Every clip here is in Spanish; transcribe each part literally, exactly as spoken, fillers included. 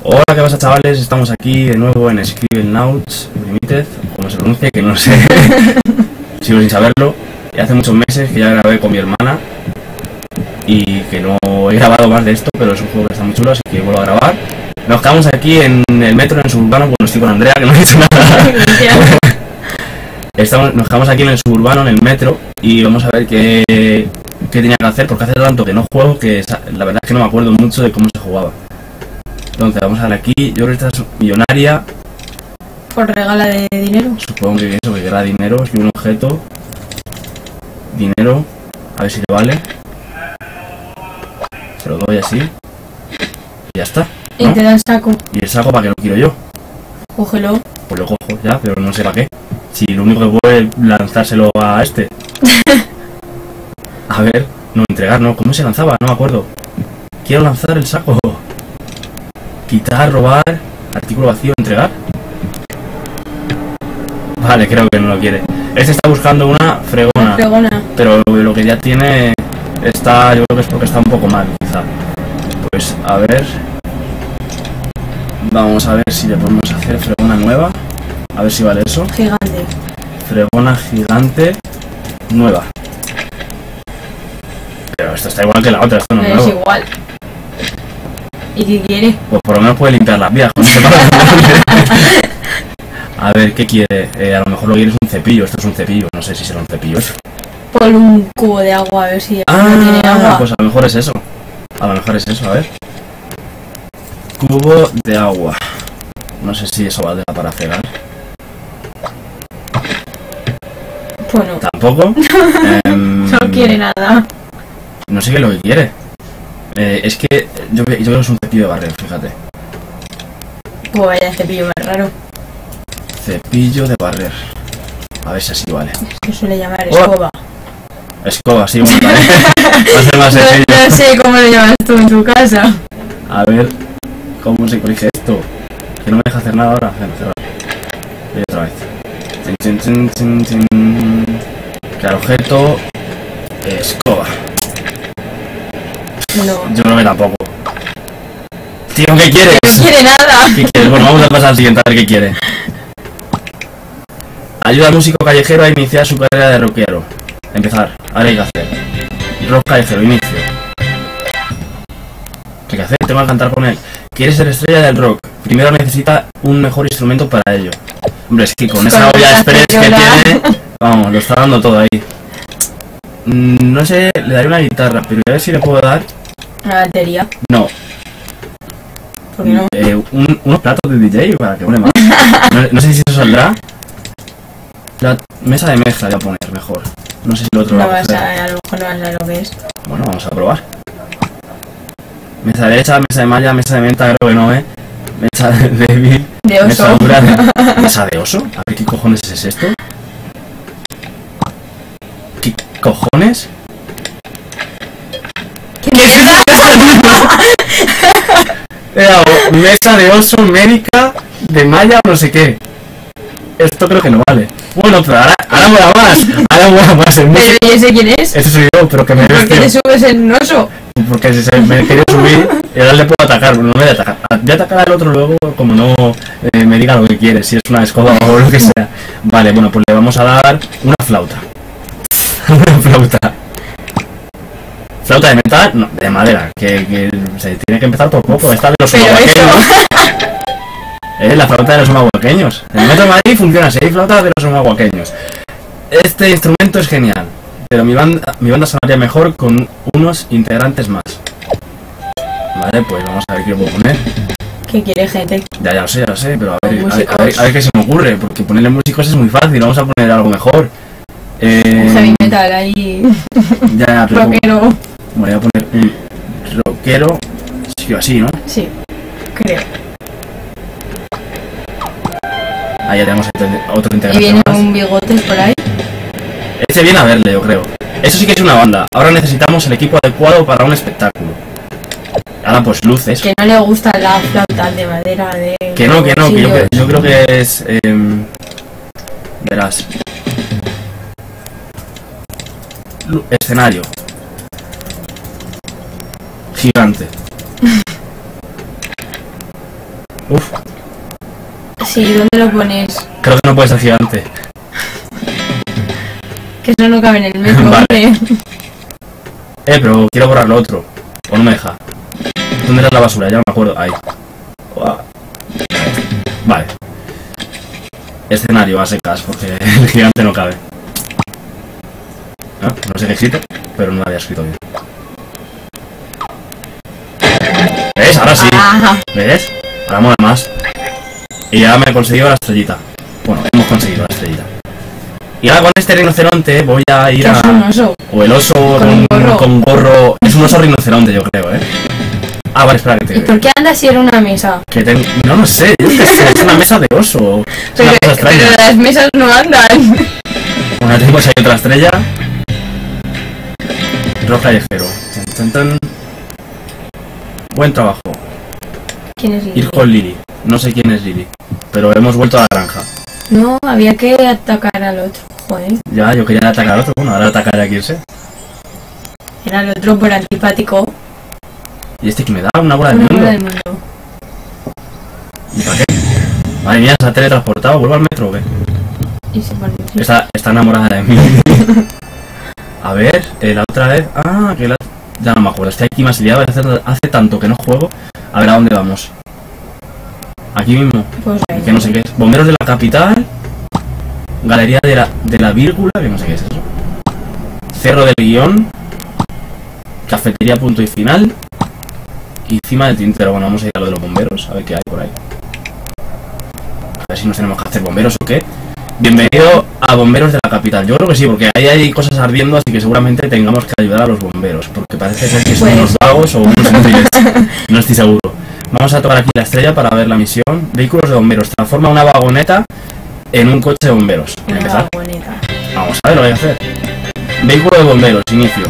Hola, ¿qué pasa, chavales? Estamos aquí de nuevo en Scribblenauts Limited, como se pronuncia, que no sé, sigo sin saberlo. Y hace muchos meses que ya grabé con mi hermana y que no he grabado más de esto, pero es un juego que está muy chulo, así que vuelvo a grabar. Nos quedamos aquí en el metro, en el suburbano. Bueno, estoy con Andrea, que no ha dicho nada. Estamos, nos quedamos aquí en el suburbano, en el metro, y vamos a ver qué, qué tenía que hacer, porque hace tanto que no juego que la verdad es que no me acuerdo mucho de cómo se jugaba. Entonces vamos a ver aquí. Yo creo que esta es millonaria. ¿Por regala de dinero? Supongo que eso, que querrá dinero, es un objeto. Dinero, a ver si le vale. Se lo doy así. Y ya está, ¿no? Y te da el saco. ¿Y el saco para qué lo quiero yo? Cógelo. Pues lo cojo ya, pero no sé para qué. Si lo único que puedo es lanzárselo a este. A ver, no, entregar, no. ¿Cómo se lanzaba? No me acuerdo. Quiero lanzar el saco. Quitar, robar, artículo vacío, entregar. Vale, creo que no lo quiere. Este está buscando una fregona. Fregona. Pero lo que ya tiene está, yo creo que es porque está un poco mal, quizá. Pues a ver. Vamos a ver si le podemos hacer fregona nueva. A ver si vale eso. Gigante. Fregona gigante nueva. Pero esto está igual que la otra, esto no es Es nuevo. igual. ¿Y qué quiere? Pues por lo menos puede limpiar las vías. A ver, ¿qué quiere? Eh, a lo mejor lo que quiere es un cepillo. Esto es un cepillo, no sé si será un cepillo eso. Por un cubo de agua, a ver si Ah, no tiene agua. pues a lo mejor es eso. A lo mejor es eso, a ver. Cubo de agua. No sé si eso valdrá para fregar. Pues no. Tampoco. em, No quiere nada. No sé qué es lo que quiere. Eh, es que yo, yo creo que es un cepillo de barrer, fíjate. Pues vaya cepillo más raro. Cepillo de barrer. A ver si así vale. Es que suele llamar Oh. escoba. Escoba, sí, bueno, también. Va a ser más No, sencillo. no sé cómo lo llamas tú en tu casa. A ver cómo se corrige esto. Que no me deja hacer nada ahora. Bueno, cerrar. Y otra vez. Chin, chin, chin, chin, chin. Crear objeto. Escoba. No. Yo creo que tampoco. Tío, ¿qué quieres? No quiere nada. ¿Qué quieres? Bueno, vamos a pasar al siguiente a ver qué quiere. Ayuda al músico callejero a iniciar su carrera de rockero. Empezar. Ahora hay que hacer. Rock callejero, inicio. ¿Qué hay que hacer? Tengo que cantar con él. ¿Quieres ser estrella del rock? Primero necesita un mejor instrumento para ello. Hombre, es que con esa olla express que tiene, vamos, lo está dando todo ahí. Mm, no sé, le daré una guitarra, pero a ver si le puedo dar. Una batería. No. ¿Por qué no? Eh, un, unos platos de D J para que pone más. No, no sé si eso saldrá. La mesa de mezcla voy a poner mejor. No sé si lo otro No lo va a vas a, coger. a lo mejor no vas a saber lo que es. Bueno, vamos a probar. Mesa derecha, mesa de malla, mesa de menta, creo que no, ¿eh? Mesa de débil. De Mesa oso. dura. ¿Mesa de oso? A ver, ¿qué cojones es esto? ¿Qué cojones? Era o- mesa de oso, médica, de malla o no sé qué. Esto creo que no vale. Bueno, pero ahora, ahora mola más. Ahora mola más el músico. Pero ¿y ese quién es? Este soy yo, pero que me ¿Por qué te vestio. subes en un oso? Porque si se me quiere subir, y ahora le puedo atacar, pero no me voy a atacar. Voy a atacar al otro luego, como no eh, me diga lo que quiere, si es una escoba o lo que sea. Vale, bueno, pues le vamos a dar una flauta. Una flauta. ¿Flauta de metal? No, de madera, que, que se tiene que empezar por poco. Esta de los Pero sumahuaqueños. Eh, la flauta de los sumahuaqueños. En el metro de Madrid funciona así, hay flautas de los sumahuaqueños. Este instrumento es genial, pero mi banda, mi banda sonaría mejor con unos integrantes más. Vale, pues vamos a ver qué puedo poner. ¿Qué quiere gente? Ya, ya lo sé, ya lo sé, pero a ver, a ver, Músicos. a ver, a ver qué se me ocurre, porque ponerle músicos es muy fácil, vamos a poner algo mejor. Eh, Un heavy metal ahí. Ya, ya, pero Rockero. bueno, voy a poner un rockero, sí o así, ¿no? Sí, creo. Ahí ya tenemos otro Y integrante viene más. un bigote por ahí. Este viene a verle, yo creo. Eso sí que es una banda. Ahora necesitamos el equipo adecuado para un espectáculo. Ahora pues luces. Que no le gustan las flautas de madera de... Que no, que no, que yo, bolsillos. yo creo que es... em, verás. Lu- Escenario. Gigante. Sí, ¿dónde lo pones? Creo que no puede ser gigante. Que eso no cabe en el metro, Vale. hombre. Eh, pero quiero borrar lo otro. O no me deja. ¿Dónde era la basura? Ya no me acuerdo. Ahí. Uah. Vale. Escenario a secas, porque el gigante no cabe. No, no sé qué he escrito, pero no lo había escrito bien. ¿Ves? Ahora sí. Ah, ¿Ves? Ahora mola más. Y ya me he conseguido la estrellita. Bueno, hemos conseguido la estrellita. Y ahora con este rinoceronte voy a ir ¿qué a... es un oso? O el oso Con con, gorro. con gorro. Es un oso rinoceronte, yo creo, ¿eh? Ah, vale, espera que ¿Y te... por qué anda si era una mesa? Que ten... No, no sé, yo qué sé, es una mesa de oso. Es Pero, una cosa extraña. pero las mesas no andan. Bueno, tenemos ahí otra estrella. Rock callejero. Tan, tan, tan. Buen trabajo. ¿Quién es Ir Lili? con Lili. No sé quién es Lili, pero hemos vuelto a la granja. No, había que atacar al otro. Joder, Ya, yo quería atacar al otro. Bueno, ahora atacaré a quien sé. era el otro por antipático. Y este que me da una bola del Una mundo. bola del mundo. ¿Y para qué? Madre mía, se ha teletransportado. ¿Vuelvo al metro o qué? Y se pone triste. Está, está enamorada de mí. A ver, eh, la otra vez... Ah, que la... Ya no me acuerdo. Estoy aquí más liado. Hace, hace tanto que no juego. A ver, ¿a dónde vamos? Aquí mismo. Pues ahí. Que no sé qué es. Bomberos de la capital. Galería de la, de la vírgula. Que no sé qué es eso. Cerro del guión. Cafetería punto y final. Y cima del tintero. Bueno, vamos a ir a lo de los bomberos. A ver qué hay por ahí. A ver si nos tenemos que hacer bomberos o qué. Bienvenido a Bomberos de la Capital. Yo creo que sí, porque ahí hay cosas ardiendo, así que seguramente tengamos que ayudar a los bomberos, porque parece ser que son Pues- unos vagos o unos inútiles. No estoy seguro. Vamos a tocar aquí la estrella para ver la misión. Vehículos de bomberos. Transforma una vagoneta en un coche de bomberos. Voy a Una empezar. vagoneta. Vamos a ver lo que hay que hacer. Vehículo de bomberos, inicio.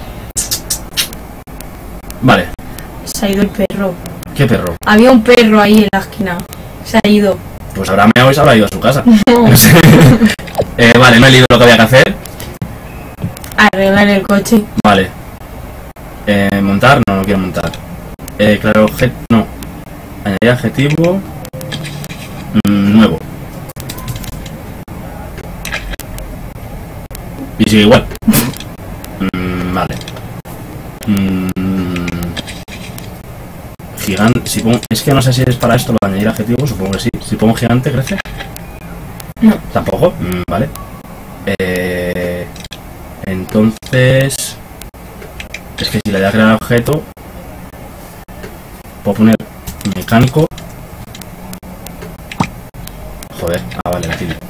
Vale. Se ha ido el perro. ¿Qué perro? Había un perro ahí en la esquina. Se ha ido. Pues habrá meado y se habrá ido a su casa. No sé. Eh, vale, no he leído lo que había que hacer. Arreglar el coche. Vale. Eh, montar, no, no quiero montar. Eh, claro, objeto, no. Añadir adjetivo. Mm, nuevo. Y sigue igual. Mm, vale. Mm, gigante, si pongo, es que no sé si es para esto lo de añadir adjetivo, supongo que sí. Si pongo gigante, ¿crece? No. Tampoco. Mm, vale. Eh, entonces... Es que si le voy a crear objeto, puedo poner mecánico. Joder, ah vale, la tilde.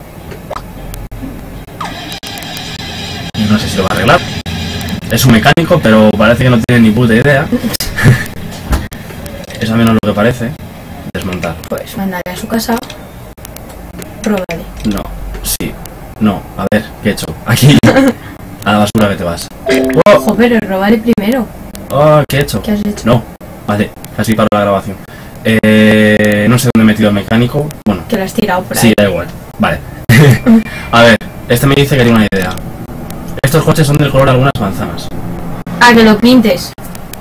No sé si lo va a arreglar. Es un mecánico, pero parece que no tiene ni puta idea. Es al menos lo que parece. Desmontar. Pues mandaré a su casa. Róbale. No, sí, no, a ver, ¿qué he hecho? Aquí, a la basura que te vas. ¡Oh! Ojo, pero róbale primero. ¡Oh! ¿Qué he hecho? ¿Qué has hecho? No, vale, así paro la grabación. Eh, no sé dónde he metido el mecánico. Bueno, Que lo has tirado por ahí. sí, da igual. Vale. A ver, este me dice que tiene una idea. Estos coches son del color de algunas manzanas. Ah, que lo pintes.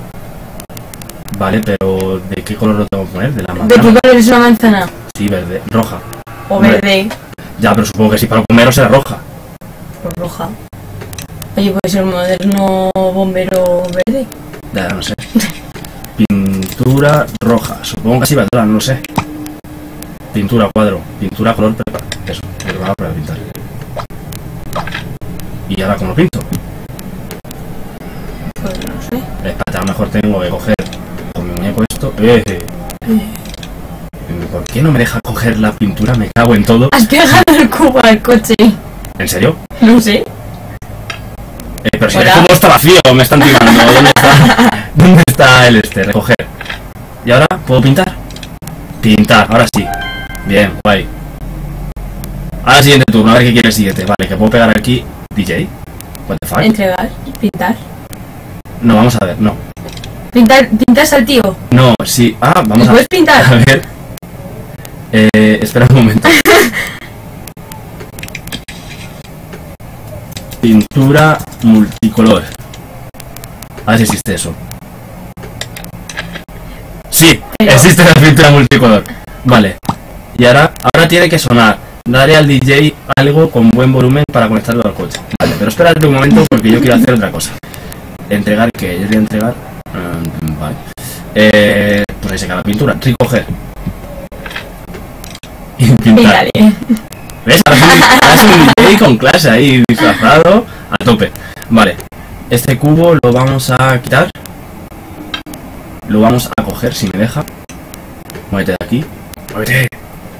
Vale, pero ¿de qué color lo tengo que poner? ¿De la ¿De manzana? qué color es una manzana? Sí, verde, roja. O Hombre. verde. Ya, pero supongo que si para comer será roja. Pues roja. Oye, puede ser un moderno bombero verde. Ya, no sé. Pintura roja. Supongo que así va a no lo sé. Pintura cuadro. Pintura color prepara. Eso, preparado para pintar. ¿Y ahora cómo lo pinto? Pues no sé. Espérate, a lo mejor tengo que coger con mi muñeco esto. ¡Eh! ¿Por qué no me deja coger la pintura? Me cago en todo. Has pegado el cubo al coche. ¿En serio? No sé. Eh, pero si el Hola. cubo está vacío, me están tirando. ¿Dónde está? ¿Dónde está el este? Recoger. ¿Y ahora puedo pintar? Pintar, ahora sí. Bien, guay. Ahora siguiente turno, a ver qué quiere el siguiente. Vale, que puedo pegar aquí. D J. What the fuck? Entregar. Pintar. No, vamos a ver, no. Pintar. Pintas al tío. No, sí. Ah, vamos ¿Me a puedes pintar? A ver. Eh, espera un momento. Pintura multicolor. A ver si existe eso. Sí, Pero- existe la pintura multicolor. Vale. Y ahora, ahora tiene que sonar. Daré al D J algo con buen volumen para conectarlo al coche. Vale, pero espérate un momento porque yo quiero hacer otra cosa. ¿Entregar qué? Yo voy a entregar... Um, vale. Eh, pues ahí se queda la pintura. Recoger. Y pintar. ¿Ves? Ahora es, un, ahora es un D J con clase ahí disfrazado a tope. Vale. Este cubo lo vamos a quitar. Lo vamos a coger si me deja. Muévete de aquí. Muévete.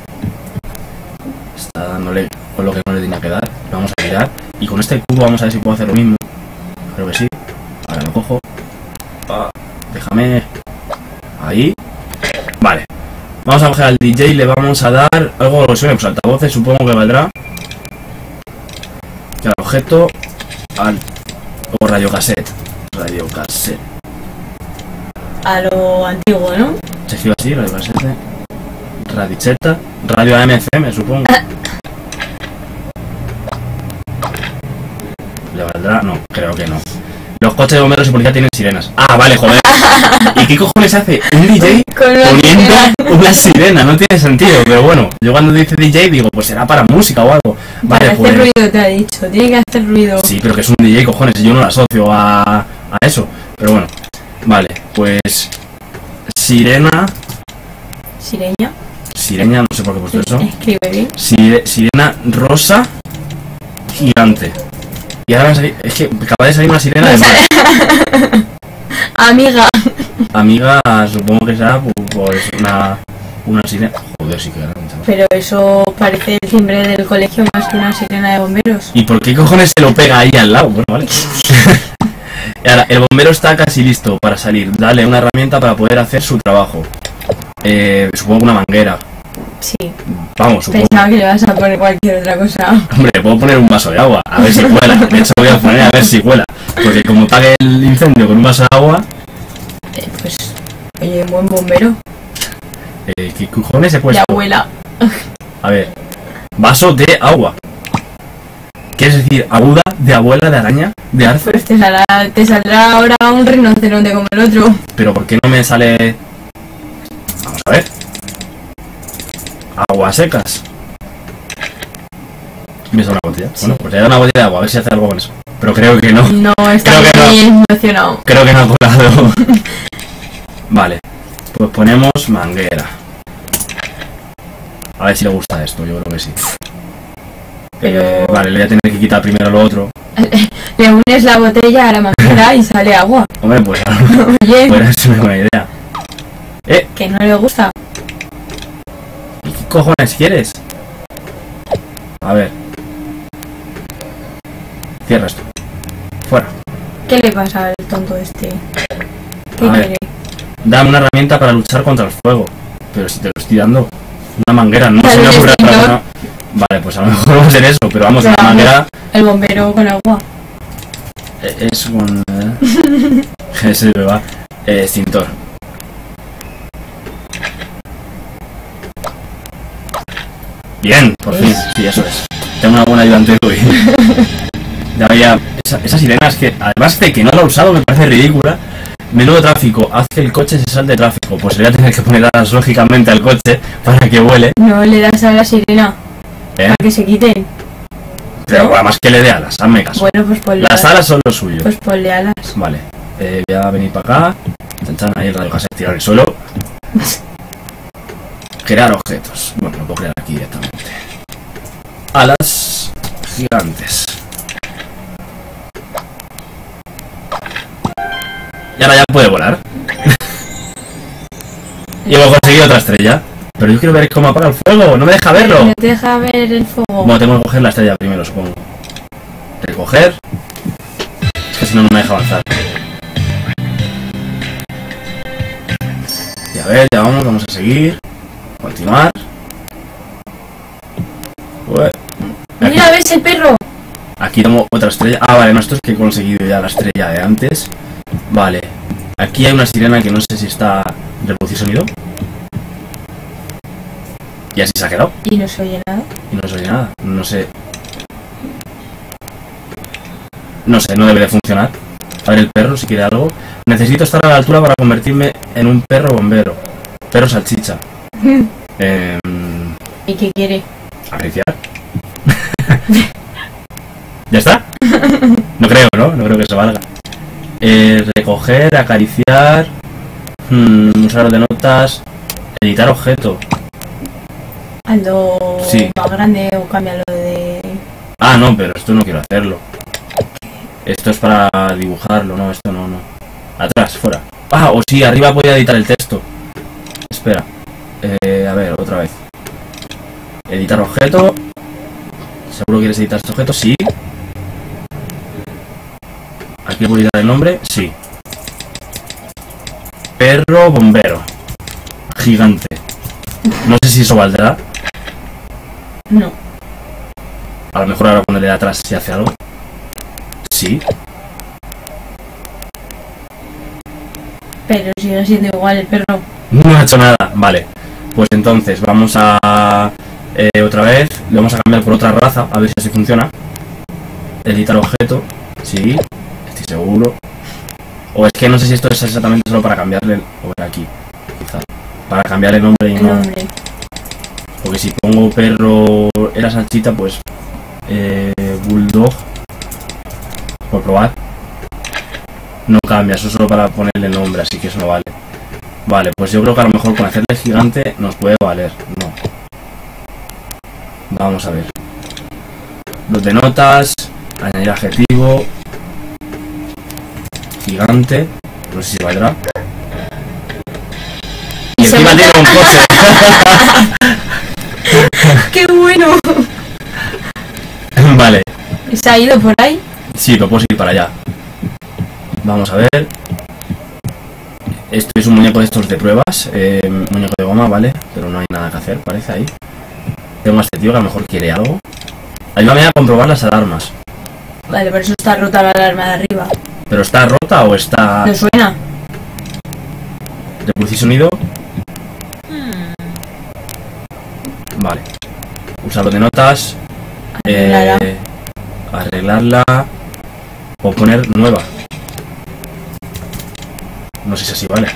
Está dándole con lo que no le tenía que dar. Lo vamos a quitar. Y con este cubo vamos a ver si puedo hacer lo mismo. Creo que sí. Ahora lo cojo. Ah, déjame. Ahí. Vale. Vamos a coger al D J y le vamos a dar algo que suene, pues altavoces, supongo que valdrá. Y al objeto. Al. O radiocassette. Radiocassette. A lo antiguo, ¿no? Se escribe así, radiocassette. Radicheta. Radio A M F M, supongo. ¿Le valdrá? No, creo que no. Los coches de bomberos y policía tienen sirenas. Ah, vale, joder. ¿Y qué cojones hace un D J poniendo una sirena? No tiene sentido, pero bueno, yo cuando dice D J digo, pues será para música o algo. Vale, para pues... hacer ruido te ha dicho, tiene que hacer ruido. Sí, pero que es un D J, cojones, yo no lo asocio a, a eso. Pero bueno, vale, pues... Sirena... ¿Sireña? Sireña, no sé por qué he puesto eso. Escribe bien. Sire, sirena rosa gigante. Y ahora va a salir, es que acaba de salir una sirena de mar. Amiga. Amiga, supongo que será pues una, una sirena. Joder, sí que era. Pero eso parece el timbre del colegio más que una sirena de bomberos. ¿Y por qué cojones se lo pega ahí al lado? Bueno, vale. Y ahora, el bombero está casi listo para salir. Dale una herramienta para poder hacer su trabajo. Eh, supongo una manguera. Sí. Vamos, supongo. Pensaba que le vas a poner cualquier otra cosa. Hombre, puedo poner un vaso de agua, a ver si cuela. De hecho voy a poner a ver si cuela. Porque como pague el incendio con un vaso de agua... Eh, pues, oye, un buen bombero. Eh, ¿Qué cojones se puede? De abuela. A ver, vaso de agua. ¿Quieres decir aguda, de abuela, de araña, de arce? Pues te saldrá, te saldrá ahora un rinoceronte como el otro. Pero ¿por qué no me sale...? Vamos a ver. Aguas secas. Me sale una botella. Sí. Bueno, pues le da una botella de agua, a ver si hace algo con eso. Pero creo que no. No, está creo que muy no. emocionado. Creo que no ha colado. Vale. Pues ponemos manguera. A ver si le gusta esto, yo creo que sí. Pero... Eh, vale, le voy a tener que quitar primero lo otro. Le unes la botella a la manguera y sale agua. Hombre, pues... Oye. Pues es una buena idea. Eh. Que no le gusta. ¿Y qué cojones quieres? A ver. Cierra esto. Fuera. ¿Qué le pasa al tonto este? ¿Qué A ver. quiere? Dame una herramienta para luchar contra el fuego. Pero si te lo estoy dando. Una manguera, no Dale se me un ocurre otra extintor. cosa. Vale, pues a lo mejor va a ser eso. Pero vamos, Pero una vamos, manguera... El bombero con agua. eh, Es un... Eh, ese me va. Eh, extintor. Bien, por fin. Sí, eso es. Tengo una buena ayudante hoy. Ya había... Esa, esa sirena es que, además de que no la he usado, me parece ridícula. Menudo tráfico, haz que el coche se salte de tráfico. Pues le voy a tener que poner alas lógicamente al coche para que vuele. No le das a la sirena. ¿Eh? Para que se quiten. Pero además que le dé alas, hazme caso. Bueno, pues ponle Las alas son lo suyo. Pues ponle alas. Vale, eh, voy a venir para acá. Chan, chan, ahí el radiocassette, tirar el suelo. Crear objetos. Bueno, lo puedo crear aquí directamente. Alas gigantes. Y ahora ya puede volar. Y hemos conseguido otra estrella. Pero yo quiero ver cómo apaga el fuego. No me deja verlo. No te deja ver el fuego. Bueno, tengo que coger la estrella primero, supongo. Recoger. Es que si no, no me deja avanzar. Y a ver, ya vamos, vamos a seguir. Continuar. Ué. Mira, ¿ves el perro? Aquí tengo otra estrella. Ah, vale, no, esto es que he conseguido ya la estrella de antes. Vale. Aquí hay una sirena que no sé si está... ¿Reproducir sonido? Y así se ha quedado. Y no se oye nada. Y no se oye nada. No sé. No sé, no debe de funcionar. A ver el perro si quiere algo. Necesito estar a la altura para convertirme en un perro bombero. Perro salchicha. eh, ¿Y qué quiere? Acariciar. ¿Ya está? No creo, ¿no? No creo que eso valga. Eh, recoger, acariciar, hmm, usar de notas, editar objeto. Hazlo Sí. más grande o cámbialo de... Ah, no, pero esto no quiero hacerlo. Esto es para dibujarlo, no, esto no, no. Atrás, fuera. Ah, o sí, arriba voy a editar el texto. Espera. Eh, a ver, otra vez. Editar objeto. ¿Seguro quieres editar este objeto? Sí. ¿Aquí puedo editar el nombre? Sí. Perro bombero. Gigante. No sé si eso valdrá. No. A lo mejor ahora ponerle de atrás si hace algo. Sí. Pero sigue siendo igual el perro. No ha hecho nada. Vale. Pues entonces vamos a... Eh, otra vez. Le vamos a cambiar por otra raza. A ver si así funciona. Editar objeto. Sí. Estoy seguro. O es que no sé si esto es exactamente solo para cambiarle... El... O era aquí. Quizá. Para cambiar el nombre y El no... nombre. Porque si pongo perro... Era salchita, pues... Eh, bulldog. Por probar. No cambia, eso es solo para ponerle el nombre, así que eso no vale. Vale, pues yo creo que a lo mejor con hacerle gigante nos puede valer. No. Vamos a ver. Los de notas. Añadir adjetivo. Gigante. No sé si valdrá. Y Se encima me- tiene un coche. ¡Qué bueno! Vale. ¿Se ha ido por ahí? Sí, pero puedo seguir para allá. Vamos a ver. Esto es un muñeco de estos de pruebas. Eh, muñeco de goma, vale. Pero no hay nada que hacer, parece ahí. Tengo a este tío que a lo mejor quiere algo. Ayúdame a comprobar las alarmas. Vale, por eso está rota la alarma de arriba. ¿Pero está rota o está...? ¿No suena? ¿Reproducir sonido? Vale. Usarlo de notas. Arreglarla. Eh, arreglarla. O poner nueva. No sé si así vale.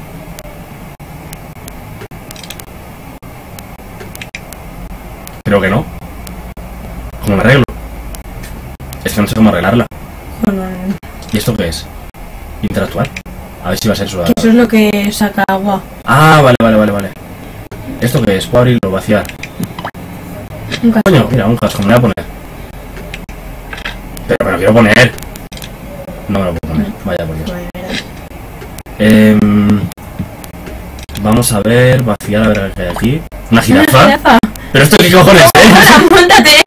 Creo que no. ¿Cómo la arreglo? Es que no sé cómo arreglarla. Bueno, ¿Y esto qué es? Interactuar. A ver si va a ser su... que eso es lo que saca agua. Ah, vale, vale, vale, vale. ¿Esto qué es? Puedo abrirlo, vaciar. Un casco. Coño, mira, un casco, me lo voy a poner. Pero me lo quiero poner. No me lo puedo poner, vaya por Dios. Bueno, era- Eh, vamos a ver, vaciar, a ver qué hay aquí. ¿Una jirafa? ¿Una jirafa? ¿Pero esto qué cojones es? ¡Hola, móntate!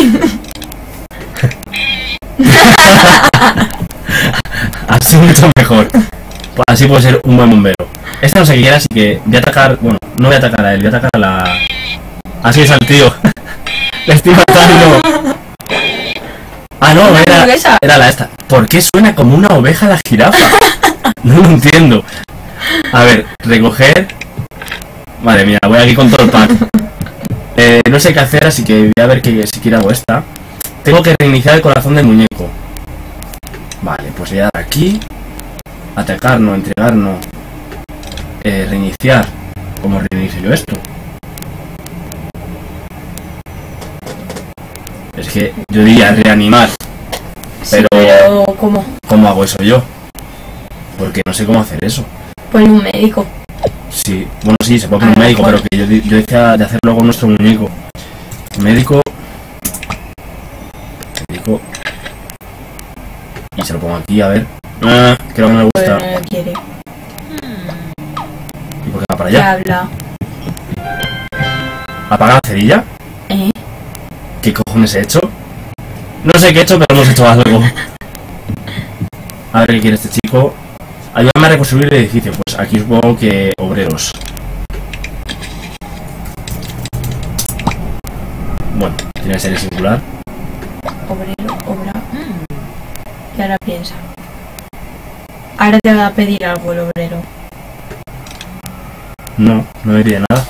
Así mucho mejor. Así puede ser un buen bombero. Este no se quiere, así que voy a atacar... Bueno, no voy a atacar a él, voy a atacar a la... Así es al tío. Le estoy matando. Ah, no, Una era, hamburguesa. era la esta. ¿Por qué suena como una oveja la jirafa? No lo entiendo. A ver, recoger... Vale, mira, voy aquí con todo el pack. Eh, no sé qué hacer, así que voy a ver que si quiero hago esta. Tengo que reiniciar el corazón del muñeco. Vale, pues voy a dar aquí. Atacar, no, entregar, no. Eh, reiniciar. ¿Cómo reinicio yo esto? Es que yo diría reanimar. Sí, Pero- pero ¿cómo? ¿Cómo hago eso yo? Porque no sé cómo hacer eso. Pon un médico. Sí, bueno, sí, se puede poner A un lo médico, mejor. pero que yo, di- yo decía de hacerlo con nuestro muñeco. Médico. Médico. Y se lo pongo aquí, a ver. Ah, creo que no me Pero gusta. no lo quiere. ¿Y por qué va para ¿Qué allá? habla? ¿Apaga la cerilla? ¿Eh? ¿Qué cojones he hecho? No sé qué he hecho, pero hemos hecho algo. A ver qué quiere este chico. Ayúdame a reconstruir el edificio. Pues aquí supongo que obreros. Bueno, tiene que ser en singular. Obrero, obra. Y ahora piensa. Ahora te va a pedir algo el obrero. No, no me pide nada.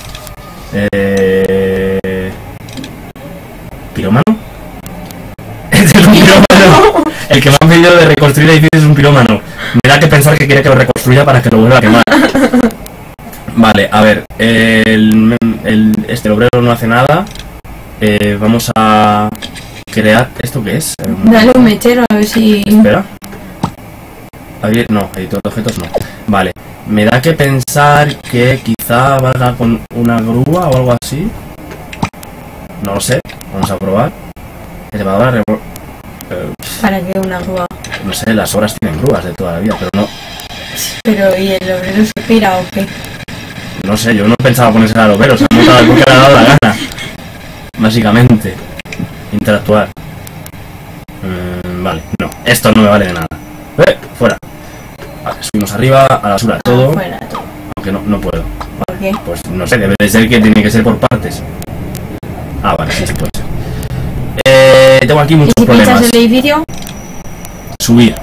Eh... ¿Pirómano? Este es un pirómano. El que me ha pedido de reconstruir edificios es un pirómano. Me da que pensar que quiere que lo reconstruya para que lo vuelva a quemar. Vale, a ver. El, el, este el obrero no hace nada. Eh, vamos a crear... ¿Esto qué es? Eh, Dale un mechero a ver si... Espera. A ver, no, editor de objetos no. Vale. Me da que pensar que quizá valga con una grúa o algo así. No lo sé. Vamos a probar. Elevadora... Eh, ¿Para qué una grúa? no sé, las obras tienen grúas de toda la vida, pero no... Pero, ¿y el obrero se pira o qué? No sé, yo no pensaba ponerse al obrero, se ha montado el porque le ha dado la gana. Básicamente. Interactuar. Mm, vale, no. Esto no me vale de nada. ¡Eh! Fuera. Vale, subimos arriba, a la basura todo. Ah, fuera todo. Aunque no, no puedo. ¿Por qué? Pues no sé, debe de ser que tiene que ser por partes. Ah, vale, sí, sí puede ser. Eh, tengo aquí ¿Y muchos si problemas. pinchas el edificio? Subir.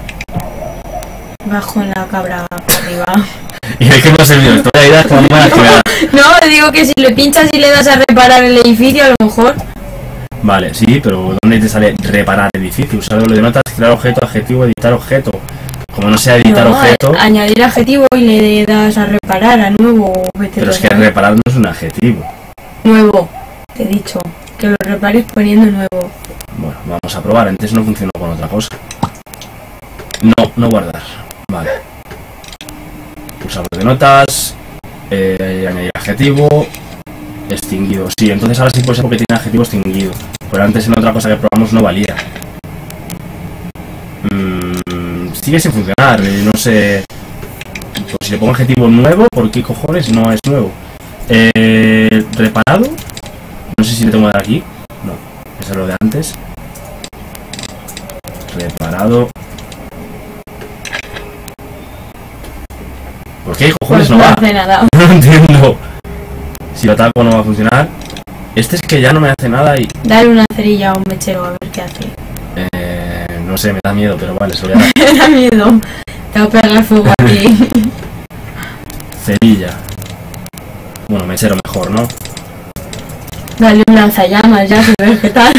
Bajo en la cabra para arriba. Y es que no sé, estoy ahí como muy activada. No, digo que si le pinchas y le das a reparar el edificio, a lo mejor. Vale, sí, pero ¿dónde te sale reparar edificio? Usar lo de notas, crear objeto, adjetivo, editar objeto. Como no sea editar No, objeto... a- añadir adjetivo y le das a reparar a nuevo. Vete Pero tú es que a saber. reparar no es un adjetivo. Nuevo, te he dicho. Que lo repares poniendo nuevo. Bueno, vamos a probar. Antes no funcionó con otra cosa. No, no guardar. Vale. Pulsamos de notas. Eh, añadir adjetivo. Extinguido. Sí, entonces ahora sí puede ser porque tiene adjetivo extinguido. Pero antes en otra cosa que probamos no valía. Mm, sigue sin funcionar. eh, No sé. Pues si le pongo adjetivo nuevo, ¿por qué cojones no es nuevo? Eh, reparado. No sé si le tengo que dar aquí. No, eso es lo de antes. Reparado. ¿Por qué cojones Pues no no va? hace nada. No entiendo. Si lo ataco no va a funcionar. Este es que ya no me hace nada y... Dale una cerilla a un mechero a ver qué hace. Eh, no sé, me da miedo, pero vale, se lo voy a dar. Me da miedo. Te va a pegar fuego a ti. Cerilla. Bueno, mechero mejor, ¿no? Dale un lanzallamas ya, si ves qué tal.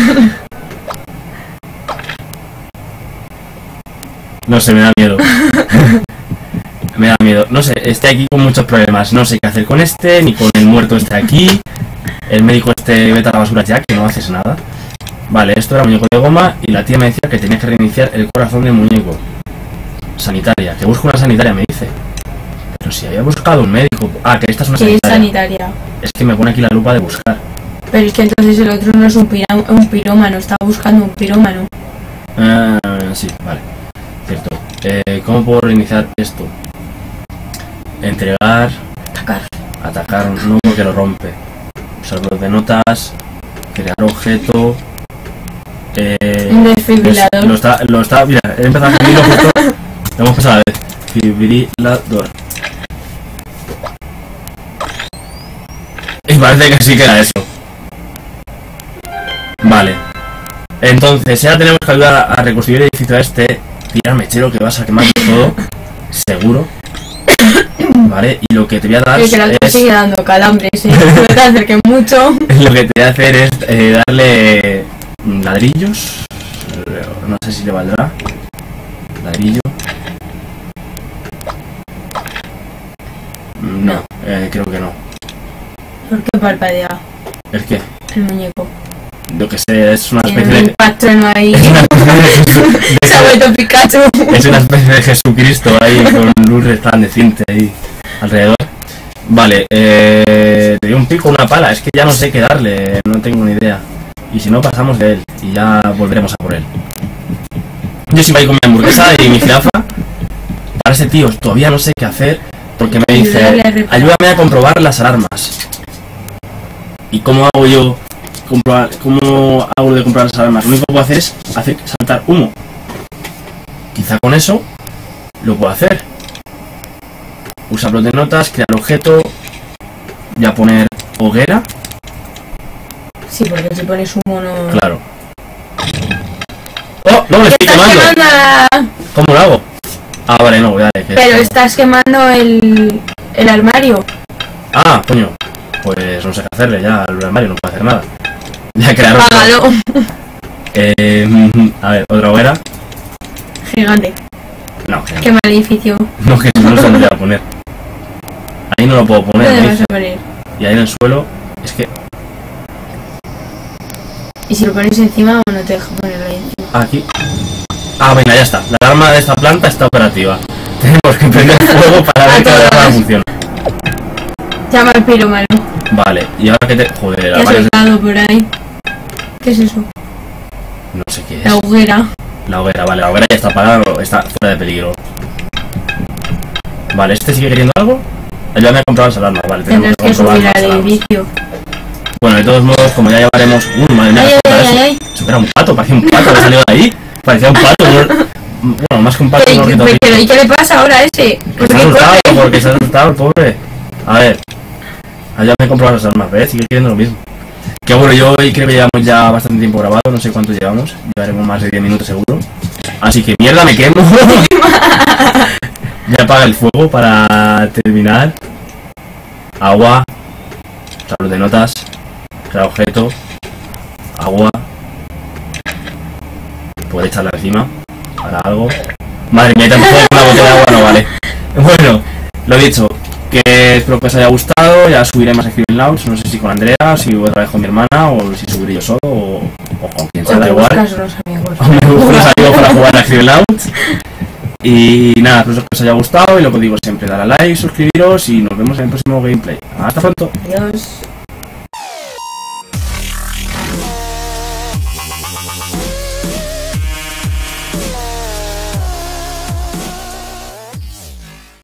No sé, me da miedo. Me da miedo. No sé, estoy aquí con muchos problemas. No sé qué hacer con este, ni con el muerto este aquí. El médico este, vete a la basura ya, que no haces nada. Vale, esto era muñeco de goma y la tía me decía que tenía que reiniciar el corazón del muñeco. Sanitaria, que busco una sanitaria, me dice. Pero si había buscado un médico... Ah, que esta es una Que es sanitaria. sanitaria. Es que me pone aquí la lupa de buscar. Pero es que entonces el otro no es un, pira un pirómano, está buscando un pirómano. Ah, sí, vale. Cierto. Eh, ¿Cómo puedo reiniciar esto? Entregar... Atacar. Atacar, no porque lo rompe. Usar bloc de notas. Crear objeto. Eh, Un desfibrilador. Lo está, lo está, mira, he empezado a escribirlo justo. Lo hemos empezado a ver. Desfibrilador. Y parece que sí que era eso. Vale. Entonces, ya tenemos que ayudar a reconstruir el edificio este. Tira mechero que vas a quemar todo. Seguro. Vale, y lo que te voy a dar Es que el otro es... sigue dando calambres, ¿eh? No te acerques mucho. Lo que te voy a hacer es eh, darle ladrillos. No sé si le valdrá. Ladrillo. No, eh, creo que no. ¿Por qué parpadea ¿El qué? el muñeco? Lo que sé, es una Tiene especie un de... impacto en ahí. Es una especie de- Se ha vuelto Pikachu. Es una especie de Jesucristo ahí con luz resplandeciente ahí alrededor. Vale, eh, te doy un pico, una pala. Es que ya no sé qué darle, no tengo ni idea. Y si no, pasamos de él y ya volveremos a por él. Yo siempre voy con mi hamburguesa y mi jirafa. Para ese tío todavía no sé qué hacer porque me dice, Ayúdale a reparar. ayúdame a comprobar las alarmas. ¿Y cómo hago yo? Comprobar, ¿Cómo hago lo de comprobar las alarmas? Lo único que puedo hacer es hacer saltar humo. Quizá con eso lo puedo hacer. Usar bloc de notas, crear objeto. Voy a poner hoguera. Sí, porque si pones humo no... Claro. ¡Oh! ¡No, me estoy Estás quemando! quemando la... ¿Cómo lo hago? Ah, vale, no, voy a ver que... Pero estás quemando el, el armario. Ah, coño. Pues no sé qué hacerle ya al armario, no puedo hacer nada. Ya crear otro. Apágalo. Eh, a ver, otra hoguera. Gigante. No, que no. Quema el edificio. No, que no se lo voy a poner. Ahí no lo puedo ¿Dónde poner, vas dice. a poner? Y ahí en el suelo, es que... Y si lo pones encima o no te deja ponerlo ahí encima. Aquí. Ah, venga, ya está. La alarma de esta planta está operativa. Tenemos que prender fuego para ver que la alarma funciona. Llama al piromano. Vale, y ahora que te... Joder, ¿Qué la has varios... soltado por ahí? ¿Qué es eso? No sé qué es. La hoguera. La hoguera, vale, la hoguera ya está apagada, está fuera de peligro. Vale, ¿este sigue queriendo algo? Ayúdame a comprar las alarmas, vale, tenemos Tendrás que comprobar subir las al alarmas. edificio. Bueno, de todos modos, como ya llevaremos... Uy, madre mía, Ay, ¿qué ay, era ay, eso? ay. Eso era un pato, parecía un pato que salió de ahí. Parecía un pato, un... bueno, más que un pato, ¿Qué, un qué, ornitorrinco. pero, ¿y qué le pasa ahora a ese? ¿Por Se ha qué asustado, corre? porque se ha asustado el pobre. A ver, allá me he comprado las armas, ¿ves? Sigue queriendo lo mismo. Que bueno, yo hoy creo que llevamos ya bastante tiempo grabado, no sé cuánto llevamos. Llevaremos más de diez minutos seguro. Así que mierda, me quemo. Ya apaga el fuego para terminar. Agua. Salud de notas. Crear objeto. Agua. Puede echarla encima. Para algo. Madre mía, tampoco una botella de agua no vale. Bueno, lo dicho. Que espero que os haya gustado. Ya subiré más Scribble Nauts. No sé si con Andrea, si otra vez con mi hermana, o si subiré yo solo, o, o con quien sea, O da te igual. buscas los amigos. O me busco unos amigos para jugar a Scribble Nauts. Y nada, espero que os haya gustado. Y lo que digo siempre, dar a like, suscribiros y nos vemos en el próximo gameplay. Hasta pronto. Adiós.